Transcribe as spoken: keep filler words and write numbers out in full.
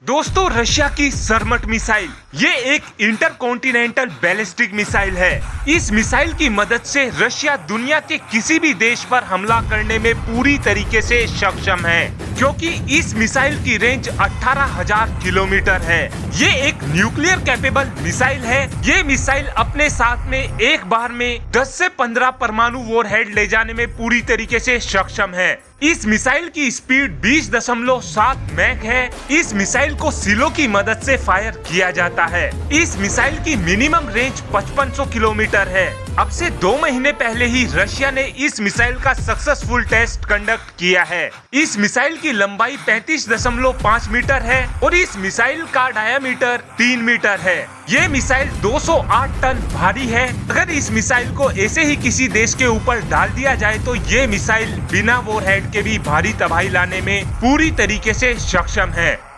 दोस्तों, रशिया की सरमट मिसाइल ये एक इंटरकॉन्टिनेंटल बैलिस्टिक मिसाइल है। इस मिसाइल की मदद से रशिया दुनिया के किसी भी देश पर हमला करने में पूरी तरीके से सक्षम है, क्योंकि इस मिसाइल की रेंज अठारह हजार किलोमीटर है। ये एक न्यूक्लियर कैपेबल मिसाइल है। ये मिसाइल अपने साथ में एक बार में दस से पंद्रह परमाणु वॉरहेड ले जाने में पूरी तरीके से सक्षम है। इस मिसाइल की स्पीड बीस दशमलव सात मैक है। इस मिसाइल को सिलो की मदद से फायर किया जाता है। इस मिसाइल की मिनिमम रेंज पचपन सौ किलोमीटर है। अब से दो महीने पहले ही रशिया ने इस मिसाइल का सक्सेसफुल टेस्ट कंडक्ट किया है। इस मिसाइल की लंबाई पैंतीस दशमलव पाँच मीटर है और इस मिसाइल का डायामीटर तीन मीटर है। ये मिसाइल दो सौ आठ टन भारी है। अगर इस मिसाइल को ऐसे ही किसी देश के ऊपर डाल दिया जाए तो ये मिसाइल बिना वॉरहेड के भी भारी तबाही लाने में पूरी तरीके से सक्षम है।